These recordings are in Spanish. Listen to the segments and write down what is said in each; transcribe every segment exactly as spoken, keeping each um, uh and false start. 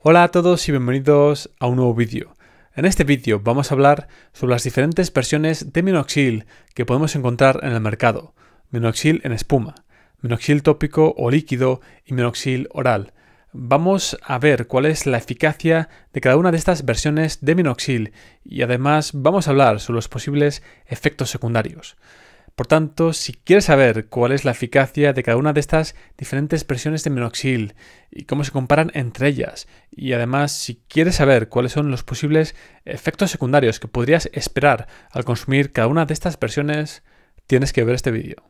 Hola a todos y bienvenidos a un nuevo vídeo. En este vídeo vamos a hablar sobre las diferentes versiones de minoxidil que podemos encontrar en el mercado. Minoxidil en espuma, minoxidil tópico o líquido y minoxidil oral. Vamos a ver cuál es la eficacia de cada una de estas versiones de minoxidil y además vamos a hablar sobre los posibles efectos secundarios. Por tanto, si quieres saber cuál es la eficacia de cada una de estas diferentes versiones de minoxidil y cómo se comparan entre ellas, y además si quieres saber cuáles son los posibles efectos secundarios que podrías esperar al consumir cada una de estas versiones, tienes que ver este vídeo.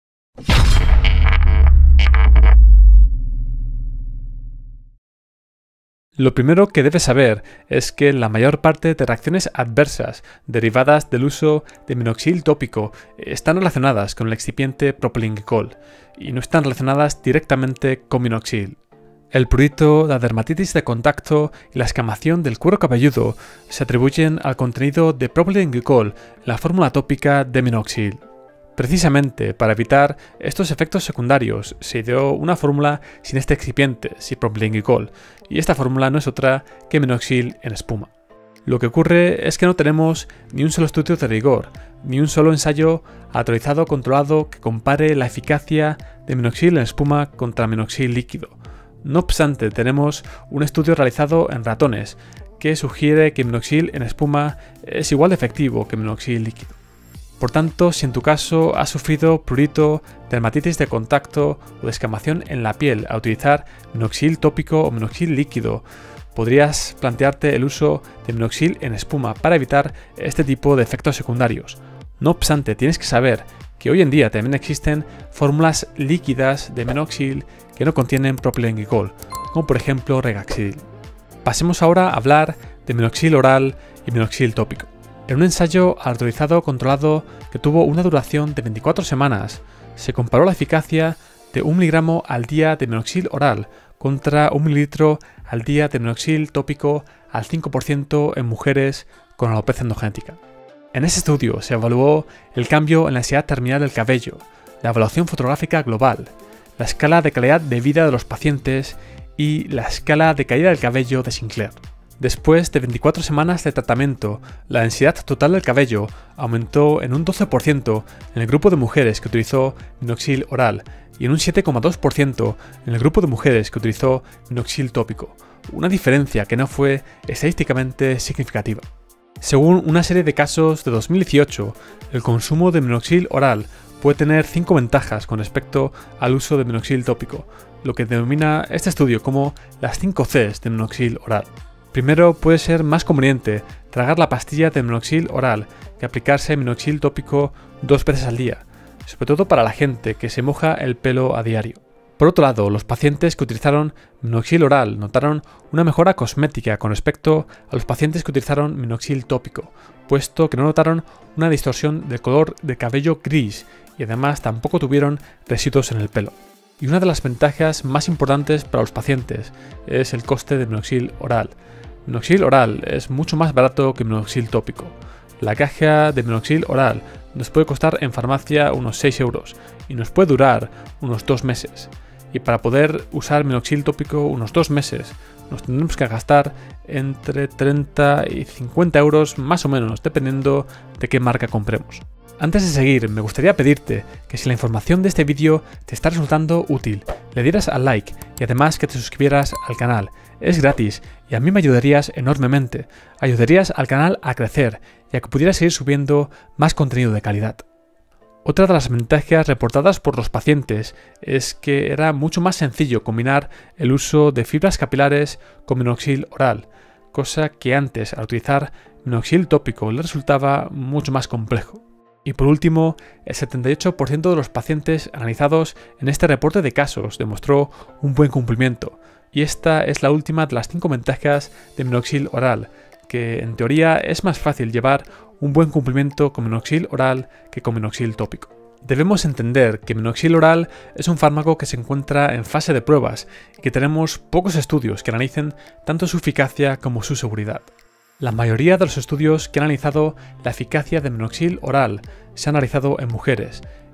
Lo primero que debes saber es que la mayor parte de reacciones adversas derivadas del uso de minoxidil tópico están relacionadas con el excipiente propilenglicol y no están relacionadas directamente con minoxidil. El prurito, la dermatitis de contacto y la escamación del cuero cabelludo se atribuyen al contenido de propilenglicol en la fórmula tópica de minoxidil. Precisamente para evitar estos efectos secundarios se ideó una fórmula sin este excipiente, sin propilenglicol, y esta fórmula no es otra que minoxidil en espuma. Lo que ocurre es que no tenemos ni un solo estudio de rigor, ni un solo ensayo autorizado controlado que compare la eficacia de minoxidil en espuma contra minoxidil líquido. No obstante, tenemos un estudio realizado en ratones que sugiere que minoxidil en espuma es igual de efectivo que minoxidil líquido. Por tanto, si en tu caso has sufrido prurito, dermatitis de contacto o descamación en la piel al utilizar minoxidil tópico o minoxidil líquido, podrías plantearte el uso de minoxidil en espuma para evitar este tipo de efectos secundarios. No obstante, tienes que saber que hoy en día también existen fórmulas líquidas de minoxidil que no contienen propilenglicol, como por ejemplo regaxidil. Pasemos ahora a hablar de minoxidil oral y minoxidil tópico. En un ensayo autorizado controlado que tuvo una duración de veinticuatro semanas, se comparó la eficacia de un miligramo al día de minoxidil oral contra un mililitro al día de minoxidil tópico al cinco por ciento en mujeres con alopecia endogenética. En ese estudio se evaluó el cambio en la densidad terminal del cabello, la evaluación fotográfica global, la escala de calidad de vida de los pacientes y la escala de caída del cabello de Sinclair. Después de veinticuatro semanas de tratamiento, la densidad total del cabello aumentó en un doce por ciento en el grupo de mujeres que utilizó minoxidil oral y en un siete coma dos por ciento en el grupo de mujeres que utilizó minoxidil tópico, una diferencia que no fue estadísticamente significativa. Según una serie de casos de dos mil dieciocho, el consumo de minoxidil oral puede tener cinco ventajas con respecto al uso de minoxidil tópico, lo que denomina este estudio como las cinco Cs de minoxidil oral. Primero, puede ser más conveniente tragar la pastilla de minoxidil oral que aplicarse minoxidil tópico dos veces al día, sobre todo para la gente que se moja el pelo a diario. Por otro lado, los pacientes que utilizaron minoxidil oral notaron una mejora cosmética con respecto a los pacientes que utilizaron minoxidil tópico, puesto que no notaron una distorsión del color de cabello gris y además tampoco tuvieron residuos en el pelo. Y una de las ventajas más importantes para los pacientes es el coste de minoxidil oral. Minoxidil oral es mucho más barato que minoxidil tópico. La caja de minoxidil oral nos puede costar en farmacia unos seis euros y nos puede durar unos dos meses. Y para poder usar minoxidil tópico unos dos meses nos tendremos que gastar entre treinta y cincuenta euros más o menos, dependiendo de qué marca compremos. Antes de seguir, me gustaría pedirte que si la información de este vídeo te está resultando útil, le dieras al like y además que te suscribieras al canal. Es gratis y a mí me ayudarías enormemente. Ayudarías al canal a crecer y a que pudiera seguir subiendo más contenido de calidad. Otra de las ventajas reportadas por los pacientes es que era mucho más sencillo combinar el uso de fibras capilares con minoxidil oral, cosa que antes al utilizar minoxidil tópico le resultaba mucho más complejo. Y por último, el setenta y ocho por ciento de los pacientes analizados en este reporte de casos demostró un buen cumplimiento. Y esta es la última de las cinco ventajas de minoxidil oral, que en teoría es más fácil llevar un buen cumplimiento con minoxidil oral que con minoxidil tópico. Debemos entender que minoxidil oral es un fármaco que se encuentra en fase de pruebas y que tenemos pocos estudios que analicen tanto su eficacia como su seguridad. La mayoría de los estudios que han analizado la eficacia de minoxidil oral se han realizado en mujeres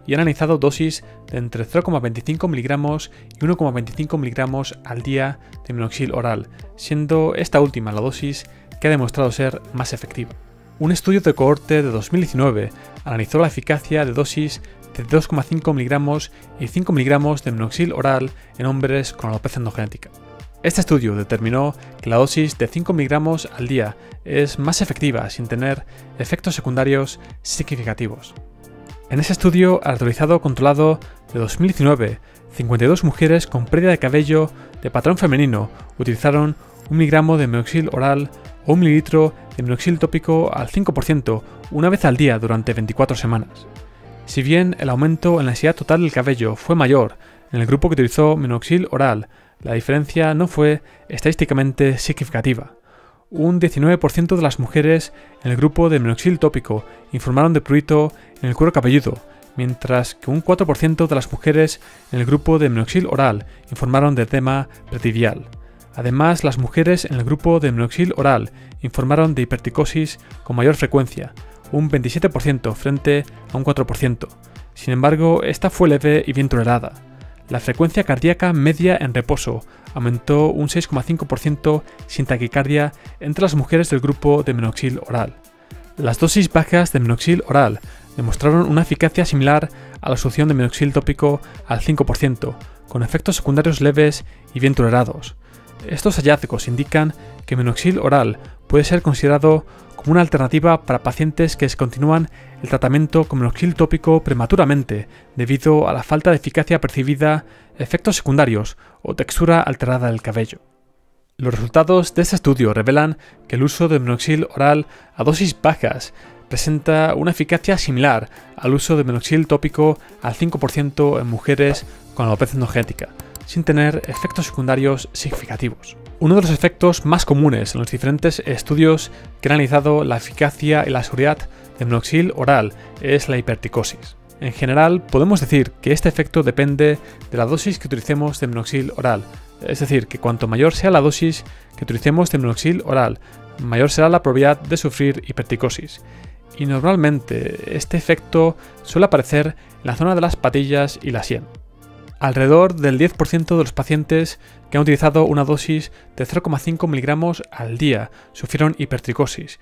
y han analizado dosis de entre cero coma veinticinco miligramos y uno coma veinticinco miligramos al día de minoxidil oral, siendo esta última la dosis que ha demostrado ser más efectiva. Un estudio de cohorte de dos mil diecinueve analizó la eficacia de dosis de dos coma cinco miligramos y cinco miligramos de minoxidil oral en hombres con alopecia endogenética. Este estudio determinó que la dosis de cinco miligramos al día es más efectiva sin tener efectos secundarios significativos. En ese estudio aleatorizado controlado de dos mil diecinueve, cincuenta y dos mujeres con pérdida de cabello de patrón femenino utilizaron un miligramo de minoxidil oral o un mililitro de minoxidil tópico al cinco por ciento una vez al día durante veinticuatro semanas. Si bien el aumento en la densidad total del cabello fue mayor en el grupo que utilizó minoxidil oral, la diferencia no fue estadísticamente significativa. Un diecinueve por ciento de las mujeres en el grupo de minoxidil tópico informaron de prurito en el cuero cabelludo, mientras que un cuatro por ciento de las mujeres en el grupo de minoxidil oral informaron de edema pretibial. Además, las mujeres en el grupo de minoxidil oral informaron de hipertricosis con mayor frecuencia, un veintisiete por ciento frente a un cuatro por ciento. Sin embargo, esta fue leve y bien tolerada. La frecuencia cardíaca media en reposo aumentó un seis coma cinco por ciento sin taquicardia entre las mujeres del grupo de minoxidil oral. Las dosis bajas de minoxidil oral demostraron una eficacia similar a la solución de minoxidil tópico al cinco por ciento, con efectos secundarios leves y bien tolerados. Estos hallazgos indican que minoxidil oral puede ser considerado como una alternativa para pacientes que descontinúan el tratamiento con minoxidil tópico prematuramente debido a la falta de eficacia percibida, efectos secundarios o textura alterada del cabello. Los resultados de este estudio revelan que el uso de minoxidil oral a dosis bajas presenta una eficacia similar al uso de minoxidil tópico al cinco por ciento en mujeres con alopecia endogenética, sin tener efectos secundarios significativos. Uno de los efectos más comunes en los diferentes estudios que han analizado la eficacia y la seguridad de minoxidil oral es la hipertricosis. En general, podemos decir que este efecto depende de la dosis que utilicemos de minoxidil oral, es decir, que cuanto mayor sea la dosis que utilicemos de minoxidil oral, mayor será la probabilidad de sufrir hipertricosis. Y normalmente este efecto suele aparecer en la zona de las patillas y la sien. Alrededor del diez por ciento de los pacientes que han utilizado una dosis de cero coma cinco miligramos al día sufrieron hipertricosis,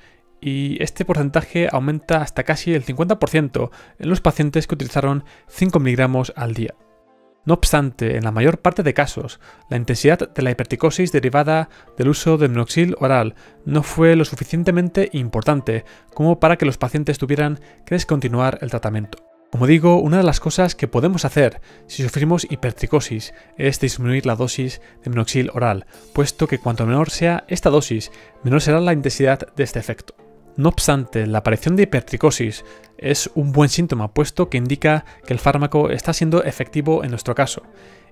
y este porcentaje aumenta hasta casi el cincuenta por ciento en los pacientes que utilizaron cinco miligramos al día. No obstante, en la mayor parte de casos, la intensidad de la hipertricosis derivada del uso de minoxidil oral no fue lo suficientemente importante como para que los pacientes tuvieran que descontinuar el tratamiento. Como digo, una de las cosas que podemos hacer si sufrimos hipertricosis es disminuir la dosis de minoxidil oral, puesto que cuanto menor sea esta dosis, menor será la intensidad de este efecto. No obstante, la aparición de hipertricosis es un buen síntoma, puesto que indica que el fármaco está siendo efectivo en nuestro caso.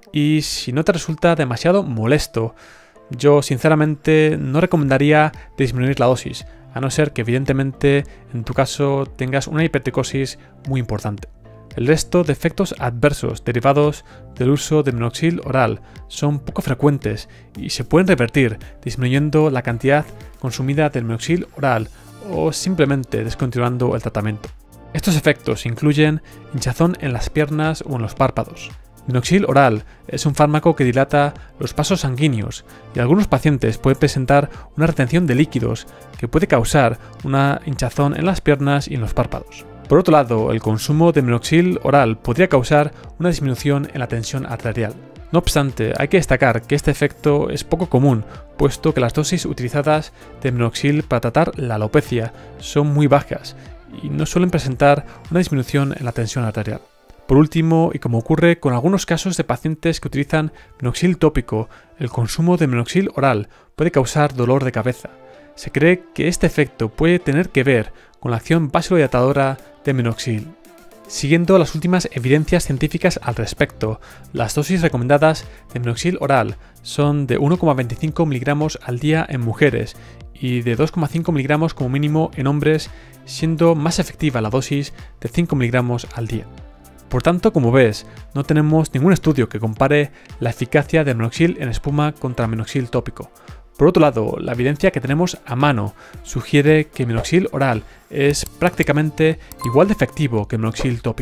Y si no te resulta demasiado molesto, yo sinceramente no recomendaría disminuir la dosis, a no ser que evidentemente en tu caso tengas una hipertricosis muy importante. El resto de efectos adversos derivados del uso de minoxidil oral son poco frecuentes y se pueden revertir disminuyendo la cantidad consumida del minoxidil oral o simplemente descontinuando el tratamiento. Estos efectos incluyen hinchazón en las piernas o en los párpados. Minoxidil oral es un fármaco que dilata los vasos sanguíneos y algunos pacientes pueden presentar una retención de líquidos que puede causar una hinchazón en las piernas y en los párpados. Por otro lado, el consumo de minoxidil oral podría causar una disminución en la tensión arterial. No obstante, hay que destacar que este efecto es poco común, puesto que las dosis utilizadas de minoxidil para tratar la alopecia son muy bajas y no suelen presentar una disminución en la tensión arterial. Por último, y como ocurre con algunos casos de pacientes que utilizan minoxidil tópico, el consumo de minoxidil oral puede causar dolor de cabeza. Se cree que este efecto puede tener que ver con la acción vasodilatadora de minoxidil. Siguiendo las últimas evidencias científicas al respecto, las dosis recomendadas de minoxidil oral son de uno coma veinticinco miligramos al día en mujeres y de dos coma cinco miligramos como mínimo en hombres, siendo más efectiva la dosis de cinco miligramos al día. Por tanto, como ves, no tenemos ningún estudio que compare la eficacia de minoxidil en espuma contra minoxidil tópico. Por otro lado, la evidencia que tenemos a mano sugiere que minoxidil oral es prácticamente igual de efectivo que minoxidil tópico.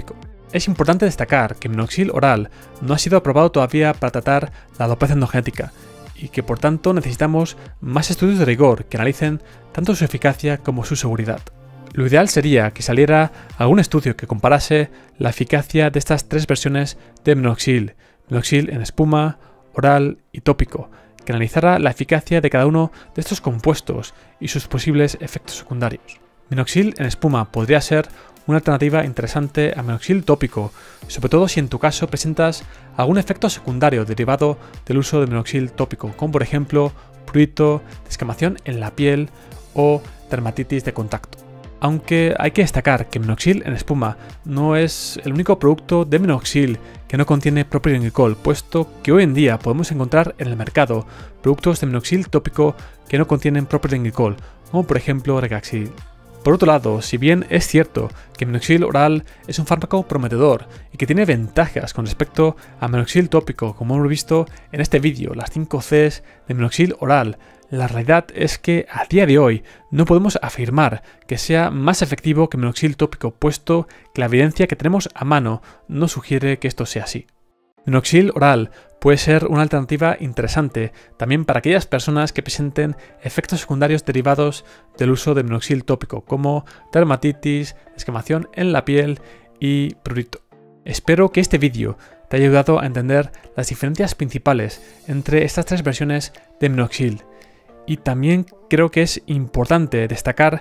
Es importante destacar que minoxidil oral no ha sido aprobado todavía para tratar la alopecia endogénica y que por tanto necesitamos más estudios de rigor que analicen tanto su eficacia como su seguridad. Lo ideal sería que saliera algún estudio que comparase la eficacia de estas tres versiones de minoxidil, minoxidil en espuma, oral y tópico, que analizara la eficacia de cada uno de estos compuestos y sus posibles efectos secundarios. Minoxidil en espuma podría ser una alternativa interesante a minoxidil tópico, sobre todo si en tu caso presentas algún efecto secundario derivado del uso de minoxidil tópico, como por ejemplo prurito, descamación en la piel o dermatitis de contacto. Aunque hay que destacar que minoxidil en espuma no es el único producto de minoxidil que no contiene propilenglicol, puesto que hoy en día podemos encontrar en el mercado productos de minoxidil tópico que no contienen propilenglicol, como por ejemplo Regaxil. Por otro lado, si bien es cierto que minoxidil oral es un fármaco prometedor y que tiene ventajas con respecto a minoxidil tópico, como hemos visto en este vídeo, las cinco Cs de minoxidil oral, la realidad es que a día de hoy no podemos afirmar que sea más efectivo que minoxidil tópico, puesto que la evidencia que tenemos a mano no sugiere que esto sea así. Minoxidil oral puede ser una alternativa interesante también para aquellas personas que presenten efectos secundarios derivados del uso de minoxidil tópico, como dermatitis, descamación en la piel y prurito. Espero que este vídeo te haya ayudado a entender las diferencias principales entre estas tres versiones de minoxidil. Y también creo que es importante destacar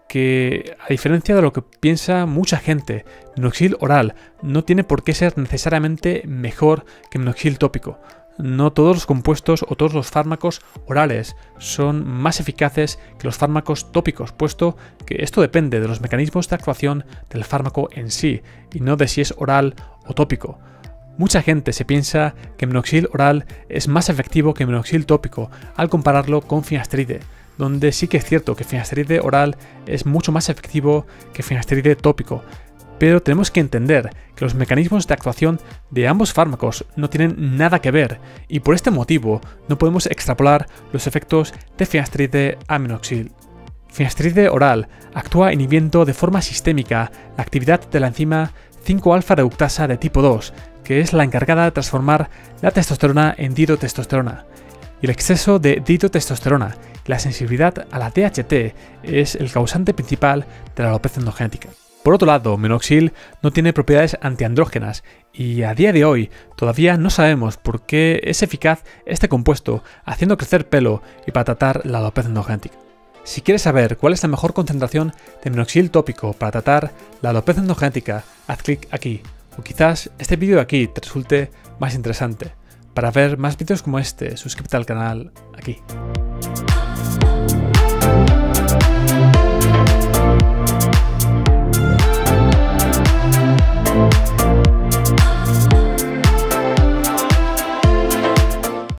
que, a diferencia de lo que piensa mucha gente, minoxidil oral no tiene por qué ser necesariamente mejor que minoxidil tópico. No todos los compuestos o todos los fármacos orales son más eficaces que los fármacos tópicos, puesto que esto depende de los mecanismos de actuación del fármaco en sí y no de si es oral o tópico. Mucha gente se piensa que minoxidil oral es más efectivo que minoxidil tópico al compararlo con finasteride, donde sí que es cierto que finasteride oral es mucho más efectivo que finasteride tópico, pero tenemos que entender que los mecanismos de actuación de ambos fármacos no tienen nada que ver y por este motivo no podemos extrapolar los efectos de finasteride a minoxidil. Finasteride oral actúa inhibiendo de forma sistémica la actividad de la enzima cinco alfa reductasa de tipo dos, que es la encargada de transformar la testosterona en dihidrotestosterona. Y el exceso de dihidrotestosterona y la sensibilidad a la D H T es el causante principal de la alopecia endogénica. Por otro lado, minoxidil no tiene propiedades antiandrógenas y a día de hoy todavía no sabemos por qué es eficaz este compuesto haciendo crecer pelo y para tratar la alopecia endogénica. Si quieres saber cuál es la mejor concentración de minoxidil tópico para tratar la alopecia endogénica, haz clic aquí. O quizás este vídeo de aquí te resulte más interesante. Para ver más vídeos como este, suscríbete al canal aquí.